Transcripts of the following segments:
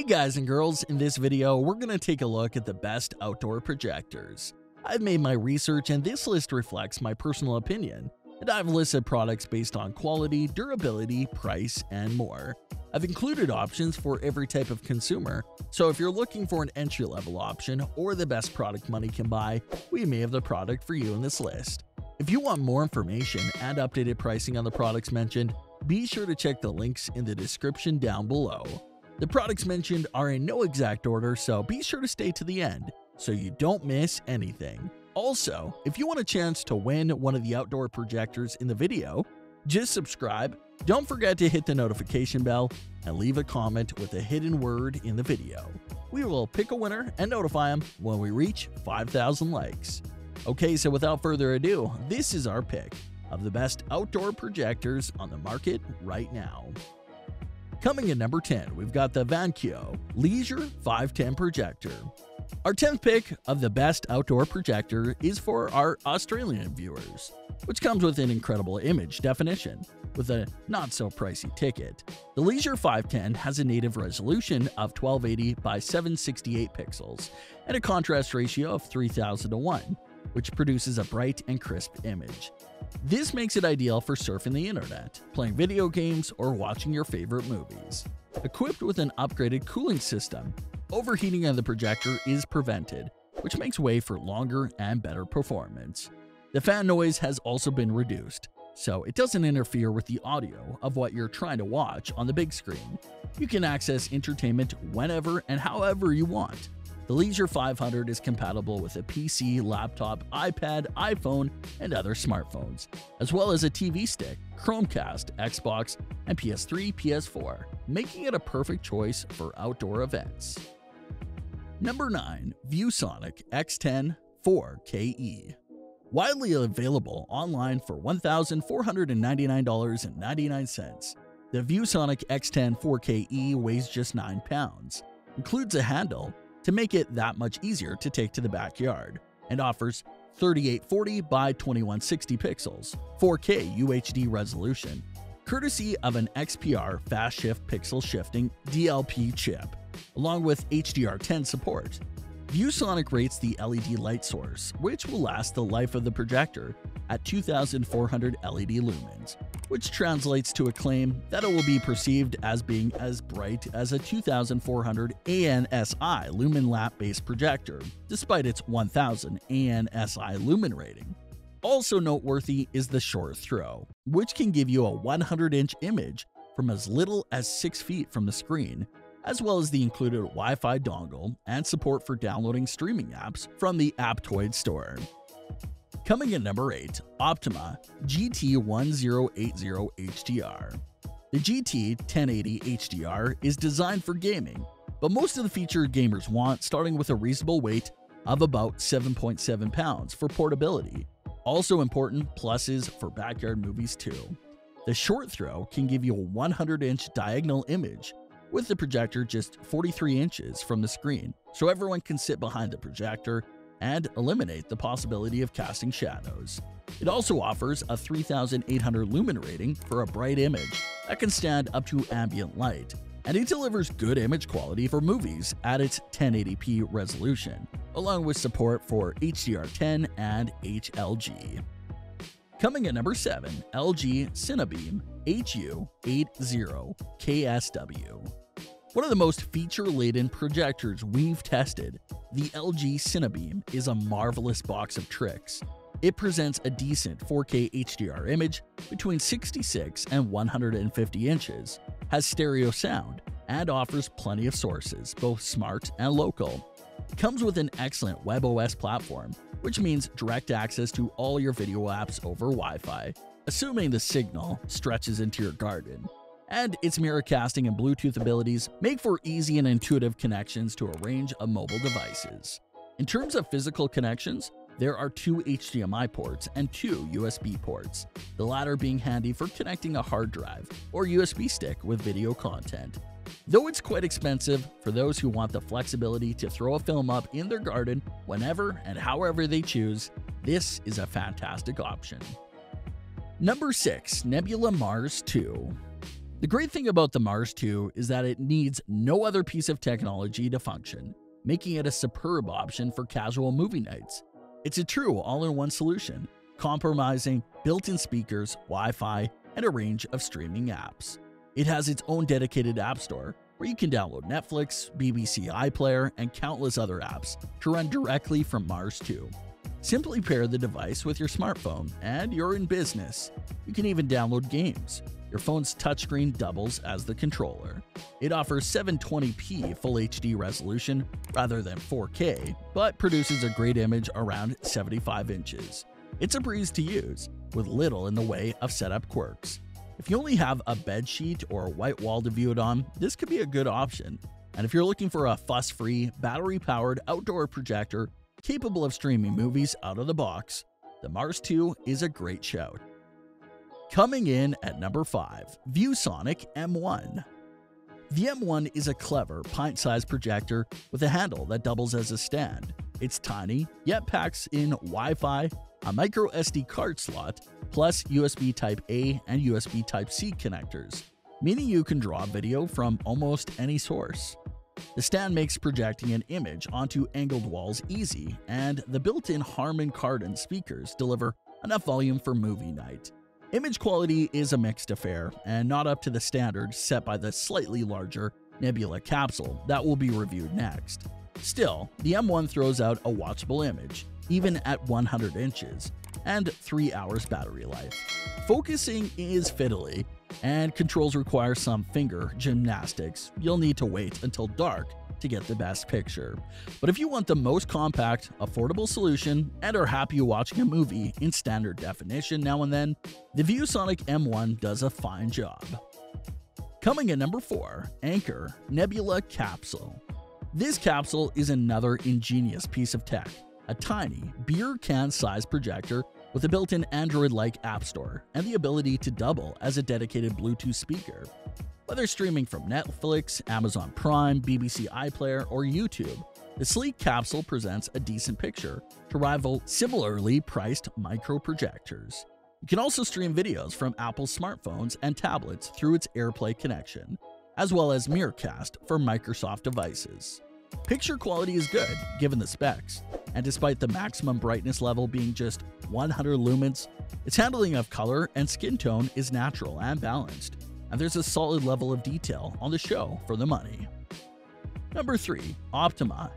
guys and girls, in this video we're going to take a look at the best outdoor projectors. I've made my research and this list reflects my personal opinion, and I've listed products based on quality, durability, price, and more. I've included options for every type of consumer, so if you're looking for an entry-level option or the best product money can buy, we may have the product for you in this list. If you want more information and updated pricing on the products mentioned, be sure to check the links in the description down below. The products mentioned are in no exact order, so be sure to stay to the end so you don't miss anything. Also, if you want a chance to win one of the outdoor projectors in the video, just subscribe, don't forget to hit the notification bell, and leave a comment with a hidden word in the video. We will pick a winner and notify them when we reach 5,000 likes. Okay, so without further ado, this is our pick of the best outdoor projectors on the market right now. Coming in number 10, we've got the Vankyo Leisure 510 projector. Our 10th pick of the best outdoor projector is for our Australian viewers, which comes with an incredible image definition with a not-so-pricey ticket. The Leisure 510 has a native resolution of 1280 by 768 pixels and a contrast ratio of 3000:1, which produces a bright and crisp image. This makes it ideal for surfing the internet, playing video games, or watching your favorite movies. Equipped with an upgraded cooling system, overheating of the projector is prevented, which makes way for longer and better performance. The fan noise has also been reduced, so it doesn't interfere with the audio of what you're trying to watch on the big screen. You can access entertainment whenever and however you want. The Leisure 500 is compatible with a PC, laptop, iPad, iPhone, and other smartphones, as well as a TV stick, Chromecast, Xbox, and PS3, PS4, making it a perfect choice for outdoor events. Number 9. ViewSonic X10 4KE. Widely available online for $1,499.99, the ViewSonic X10 4KE weighs just 9 pounds, includes a handle to make it that much easier to take to the backyard, and offers 3840 by 2160 pixels, 4K UHD resolution, courtesy of an XPR Fast Shift Pixel Shifting DLP chip, along with HDR10 support. ViewSonic rates the LED light source, which will last the life of the projector at 2,400 LED lumens, which translates to a claim that it will be perceived as being as bright as a 2,400 ANSI lumen lamp-based projector, despite its 1,000 ANSI lumen rating. Also noteworthy is the short throw, which can give you a 100-inch image from as little as 6 feet from the screen, as well as the included Wi-Fi dongle and support for downloading streaming apps from the Aptoide store. Coming in number 8, Optoma GT1080 HDR. The GT1080 HDR is designed for gaming, but most of the features gamers want, starting with a reasonable weight of about 7.7 pounds for portability. Also important, pluses for backyard movies too. The short throw can give you a 100-inch diagonal image, with the projector just 43 inches from the screen, so everyone can sit behind the projector and eliminate the possibility of casting shadows. It also offers a 3,800 lumen rating for a bright image that can stand up to ambient light, and it delivers good image quality for movies at its 1080p resolution, along with support for HDR10 and HLG. Coming at number 7, LG Cinebeam HU80 KSW. One of the most feature-laden projectors we've tested, the LG Cinebeam is a marvelous box of tricks. It presents a decent 4K HDR image between 66 and 150 inches, has stereo sound, and offers plenty of sources, both smart and local. It comes with an excellent WebOS platform, which means direct access to all your video apps over Wi-Fi, assuming the signal stretches into your garden. And its mirror casting and Bluetooth abilities make for easy and intuitive connections to a range of mobile devices. In terms of physical connections, there are 2 HDMI ports and 2 USB ports, the latter being handy for connecting a hard drive or USB stick with video content. Though it's quite expensive, for those who want the flexibility to throw a film up in their garden whenever and however they choose, this is a fantastic option. Number 6. Nebula Mars 2. The great thing about the Mars 2 is that it needs no other piece of technology to function, making it a superb option for casual movie nights. It's a true all-in-one solution, comprising built-in speakers, Wi-Fi, and a range of streaming apps. It has its own dedicated app store, where you can download Netflix, BBC iPlayer, and countless other apps to run directly from Mars 2. Simply pair the device with your smartphone, and you're in business. You can even download games. Your phone's touchscreen doubles as the controller. It offers 720p Full HD resolution rather than 4K, but produces a great image around 75 inches. It's a breeze to use, with little in the way of setup quirks. If you only have a bed sheet or a white wall to view it on, this could be a good option. And if you're looking for a fuss-free, battery-powered outdoor projector capable of streaming movies out of the box, the Mars 2 is a great shout. Coming in at number 5, ViewSonic M1. The M1 is a clever, pint-sized projector with a handle that doubles as a stand. It's tiny, yet packs in Wi-Fi, a micro SD card slot, plus USB Type-A and USB Type-C connectors, meaning you can draw video from almost any source. The stand makes projecting an image onto angled walls easy, and the built-in Harman Kardon speakers deliver enough volume for movie night. Image quality is a mixed affair, and not up to the standard set by the slightly larger Nebula capsule that will be reviewed next. Still, the M1 throws out a watchable image, even at 100 inches, and 3 hours battery life. Focusing is fiddly, and controls require some finger gymnastics. You'll need to wait until dark to get the best picture. But if you want the most compact, affordable solution and are happy watching a movie in standard definition now and then, the ViewSonic M1 does a fine job. Coming at number 4, Anker Nebula Capsule. This capsule is another ingenious piece of tech, a tiny, beer can-sized projector with a built-in Android-like app store and the ability to double as a dedicated Bluetooth speaker. Whether streaming from Netflix, Amazon Prime, BBC iPlayer, or YouTube, the sleek capsule presents a decent picture to rival similarly priced micro projectors. You can also stream videos from Apple's smartphones and tablets through its AirPlay connection, as well as Miracast for Microsoft devices. Picture quality is good, given the specs, and despite the maximum brightness level being just 100 lumens, its handling of color and skin tone is natural and balanced, and there's a solid level of detail on the show for the money. Number 3. Optima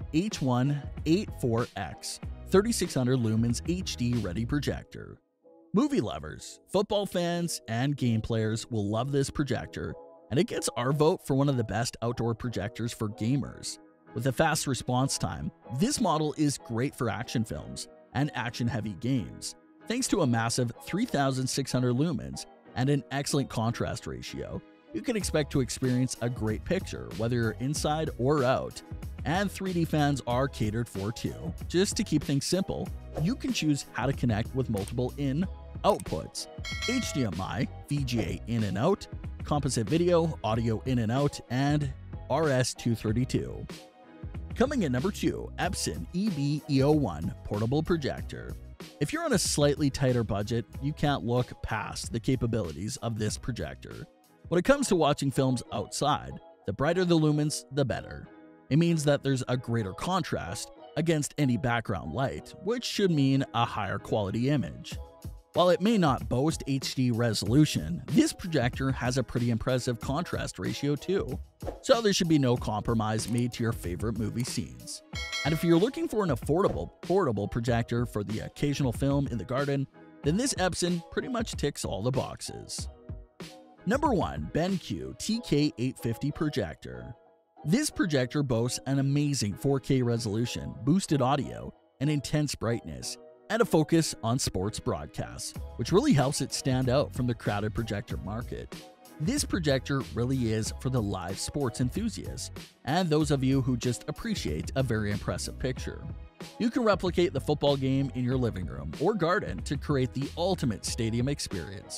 H184X 3600 lumens HD ready projector. Movie lovers, football fans, and game players will love this projector, and it gets our vote for one of the best outdoor projectors for gamers. With a fast response time, this model is great for action films and action-heavy games, thanks to a massive 3600 lumens and an excellent contrast ratio. You can expect to experience a great picture whether you're inside or out, and 3D fans are catered for too. Just to keep things simple, you can choose how to connect with multiple outputs: HDMI, VGA in and out, composite video, audio in and out, and RS-232. Coming in number 2, Epson EB-E01 Portable Projector. If you're on a slightly tighter budget, you can't look past the capabilities of this projector. When it comes to watching films outside, the brighter the lumens, the better. It means that there's a greater contrast against any background light, which should mean a higher quality image. While it may not boast HD resolution, this projector has a pretty impressive contrast ratio too, so there should be no compromise made to your favorite movie scenes. And if you're looking for an affordable, portable projector for the occasional film in the garden, then this Epson pretty much ticks all the boxes. Number 1. BenQ TK850 Projector. This projector boasts an amazing 4K resolution, boosted audio, and intense brightness, and a focus on sports broadcasts, which really helps it stand out from the crowded projector market. This projector really is for the live sports enthusiasts, and those of you who just appreciate a very impressive picture. You can replicate the football game in your living room or garden to create the ultimate stadium experience.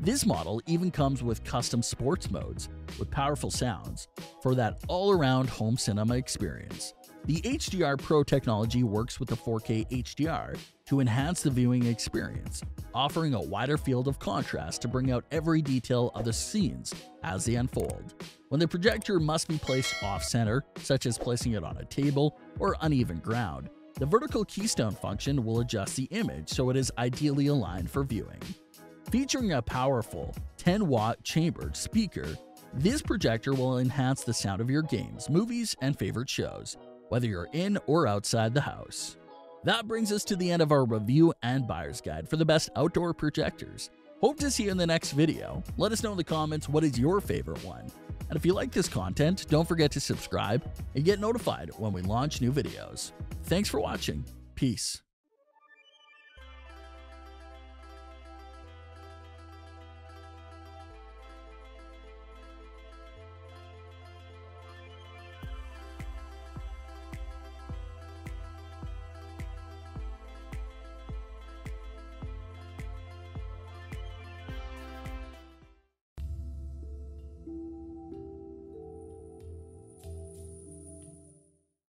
This model even comes with custom sports modes with powerful sounds for that all-around home cinema experience. The HDR Pro technology works with the 4K HDR to enhance the viewing experience, offering a wider field of contrast to bring out every detail of the scenes as they unfold. When the projector must be placed off-center, such as placing it on a table or uneven ground, the vertical keystone function will adjust the image so it is ideally aligned for viewing. Featuring a powerful 10-watt chambered speaker, this projector will enhance the sound of your games, movies, and favorite shows, whether you're in or outside the house. That brings us to the end of our review and buyer's guide for the best outdoor projectors. Hope to see you in the next video. Let us know in the comments what is your favorite one. And if you like this content, don't forget to subscribe and get notified when we launch new videos. Thanks for watching. Peace.